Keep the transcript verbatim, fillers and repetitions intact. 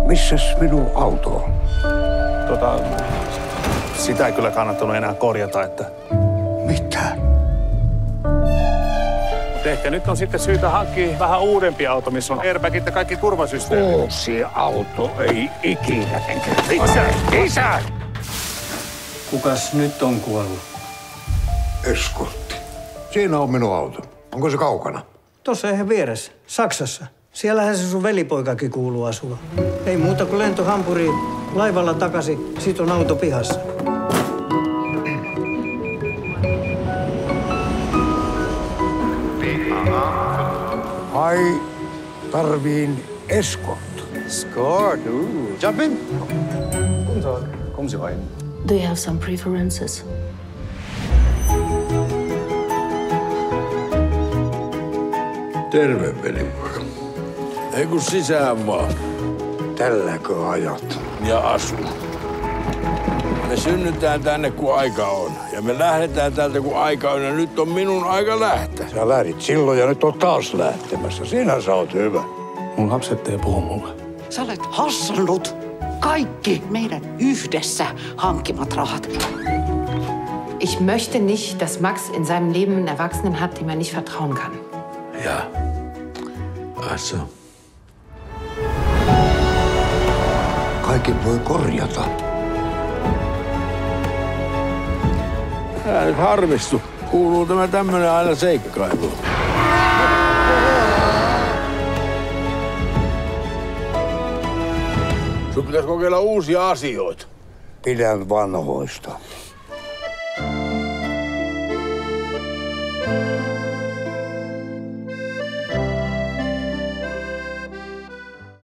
Missäs minun auto on? Tota, sitä ei kyllä kannattanut enää korjata, että... Mitä? Mutta ehkä nyt on sitten syytä hankkia vähän uudempi auto, missä on airbagit ja kaikki turvasysteemit. Uusi auto ei ikinä. Isä! Isä! Kukas nyt on kuollut? Eskortti. Siinä on minun auto. Onko se kaukana? Tuossa ihan vieressä, Saksassa. Siellähän se sun velipoikakin kuuluu asua. Ei muuta kuin lento Hampuriin, laivalla takaisin, sit on auto pihassa. Ai, tarviin eskortti. Escort, ooh. Jump in. Guten Tag. Kommen Sie rein. Do you have some preferences? Terve, velipoika. Ei kun sisään vaan. Tälläkö ajat? Ja asu. Me synnytään tänne, kun aika on. Ja me lähdetään täältä, kun aika on. Ja nyt on minun aika lähteä. Sä lähdit silloin ja nyt on taas lähtemässä. Sinä sä oot hyvä. Mun lapset ei puhu mulle. Sä olet hassannut kaikki meidän yhdessä hankkimat rahat. Ich möchte nicht, dass Max in seinem Leben einen Erwachsenen hat, dem er nicht vertrauen kann. Ja. Ach so. Kaiken voi korjata. Älä nyt harmistu. Kuuluu tämä tämmönen aina seikkailuun. Sun pitäisi kokeilla uusia asioita. Pidän vanhoista.